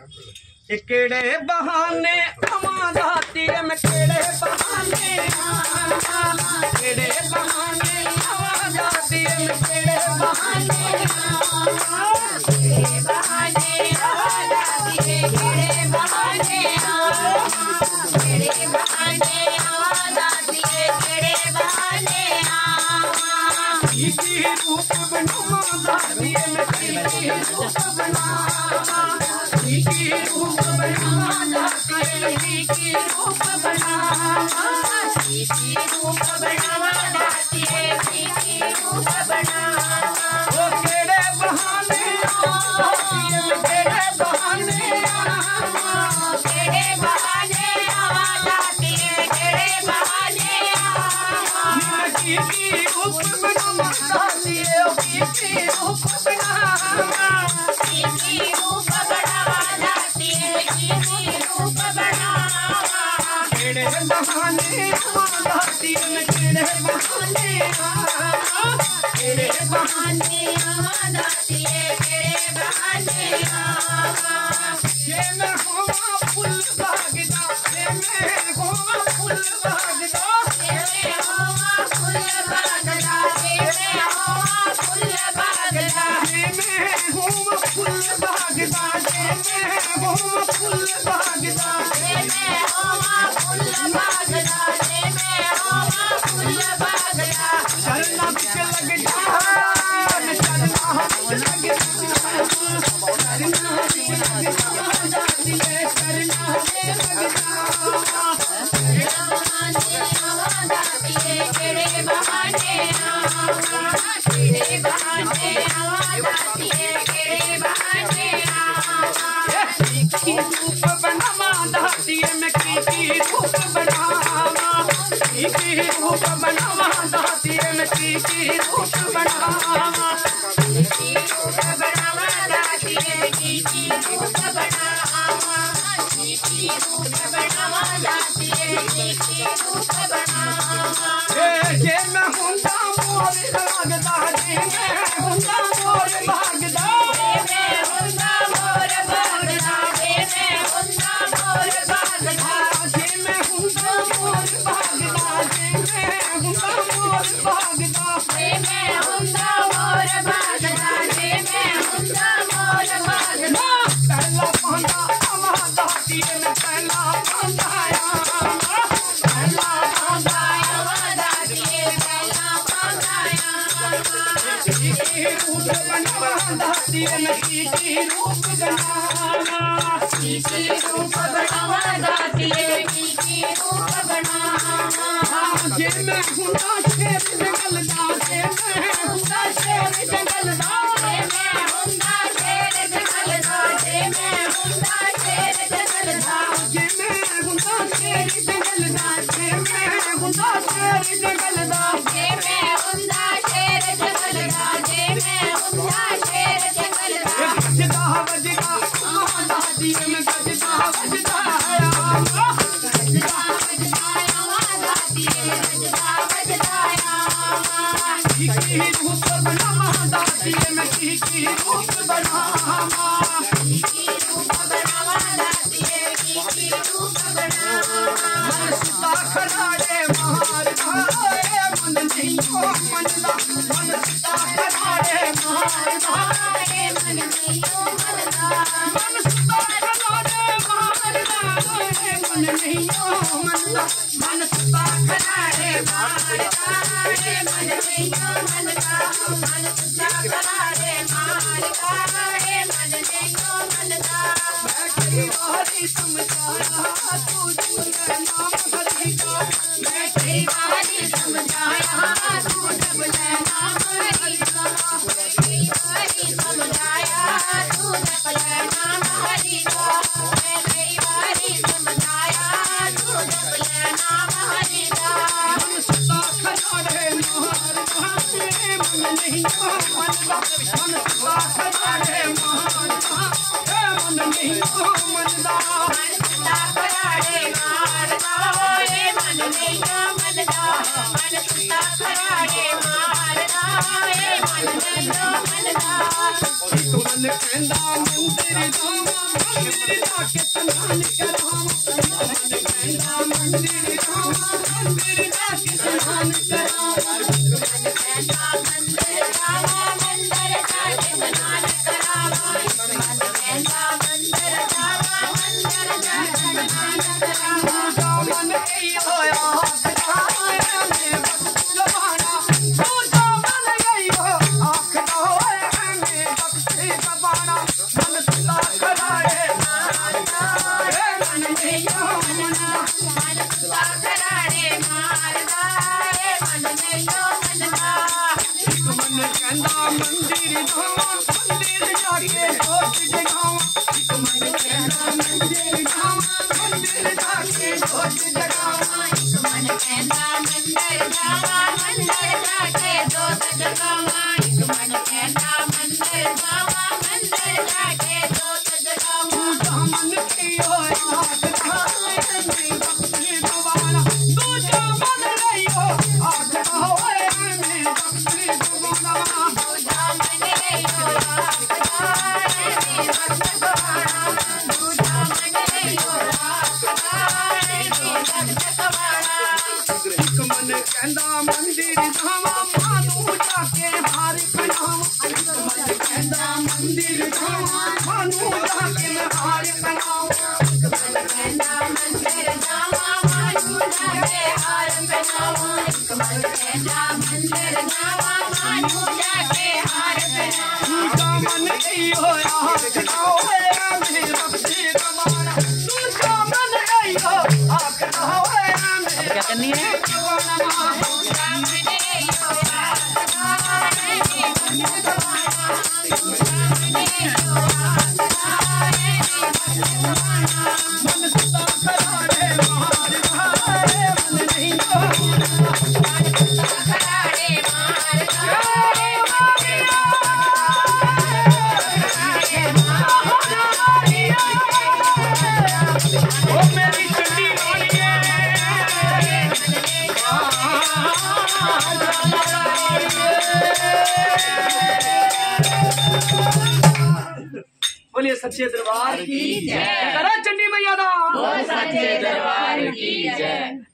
केड़े बहाने अमा जाती है मैं केड़े बहाने केड़े बहाने अमा जाती है मैं केड़े बहाने केड़े बहाने अमा जाती है केड़े बहाने केड़े बहाने अमा जाती है केड़े बहाने की रूप बना जाती है मैं की रूप बना की रूप बना जाती है की रूप बना की रूप बना जाती है की रूप बना वो केड़े बहाने जाती है केड़े बहाने केड़े बहाने आ जाती है केड़े बहाने की रूप बना जाती है की रूप बना की रूप बना जाती है की रूप बना केड़े बहाने जाती है केड़े बहाने केड़े बहाने जाती है केड़े बहाने ये मैं होवा फुल भागदा ये मैं होवा फुल भागदा ये मैं होवा फुल भागदा ये मैं होवा फुल भागदा ये मैं होवा फुल भागदा ये मैं होवा फुल भागदा ये मैं होवा फुल भागदा ये मैं होवा फुल भागदा चलना बिच लग जा चलना बिच लग जा करना बिच लग जा जाती है करना बिच लग जा केड़े बहाने केड़े बहाने जाती है केड़े बहाने की रूप बनावा जाती है मैं की रूप बनावा की रूप बनावा जाती है मैं की रूप बनावा की रूप बनावा जाती है की रूप बनावा की रूप बनावा जाती है की रूप बनावा ये मैं हुंदा मोर भागदा ये मैं हुंदा मोर भागदा ये मैं हुंदा मोर भागदा ये मैं हुंदा मोर भागदा ये मैं हुंदा मोर भागदा ये मैं हुंदा मोर भागदा ये मैं हुंदा मोर भागदा ये मैं हुंदा मोर भागदा पहला पांदा अमा जाती है मैं पहला पांदा पहला पांदा अमा जाती है पहला पांदा रूप बनवा जाती है मैं की रूप बनावा की रूप बनवा जाती है की रूप बनावा जे मैं हुंदा शेर जंगल दा जे मैं हुंदा शेर जंगल दा जे मैं हुंदा शेर जंगल दा जे मैं हुंदा शेर जंगल दा जे मैं हुंदा शेर जंगल दा जे मैं हुंदा शेर जंगल दा जे मैं हुंदा शेर जंगल दा जे मैं हुंदा शेर जंगल दा वजदा वजदा दादी में वजदा वजदा वजदा वजदा दादी में वजदा वजदा की रूप बनावा दादी में की रूप बनावा की रूप बनावा दादी में की रूप बनावा मन सुता खड़ाड़े मार भाए मन नहीं हो मनदा मन सुता खड़ाड़े मार भाए मन नहीं हो मनदा मन सुता खड़ाड़े मार भाए मन नहीं हो मनदा मन सुता खड़ाड़े मार भाए मन नहीं हो मनदा मन सुता खड़ाड़े मार भाए मन नहीं हो मनदा मैं कई बारी समझाया तू जब नाम हरिदा मैं कई बारी समझाया तू जब नाम हरिदा मैं कई बारी समझाया तू जब नाम हरिदा मैं कई बारी समझाया तू जब नाम हरिदा मन सुता खड़ाड़े मार भाए मन नहीं हो मनदा मन सुता खड़ाड़े मार भाए मन नहीं हो मनदा मन सुता खड़ाड़े मार भाए मन नहीं हो मनदा मन सुता खड़ाड़े मार भाए मन नहीं हो मनदा मन कहंदा मंदिर जावा मंदिर जाके स्नान करावा मंदिर जावा मंदिर जाके स्नान करावा मंदिर जावा मंदिर जाके स्नान करावा मंदिर जावा मंदिर जाके स्नान करावा मन गई होया मंदिर जावा मंदिर जाके जोत जगावा मन कहना मंदिर जावा मंदिर जाके जोत जगावा मन कहना मंदिर जावा मंदिर जाके जोत जगावा मन कहना मंदिर जावा मंदिर जाके जोत जगावा मन की होया भक्ति गवाना तू जो मन रही हो आग होए में भक्ति गवाना कहंदा मंदिर जावा मानू जाके हार पहनावा कहंदा मंदिर जावा मानू जाके हार पहनावा कहंदा मंदिर जावा मानू जाके हार पहनावा कहंदा मंदिर जावा मानू जाके हार पहनावा मन गई होया आखना होया मेरे भक्ति गवाना तू जो मन गई हो आखना होया मेरे क्या करनी है बोलिए सच्चे दरबार की जय। चंडी मैया दा सच्चे दरबार की जय।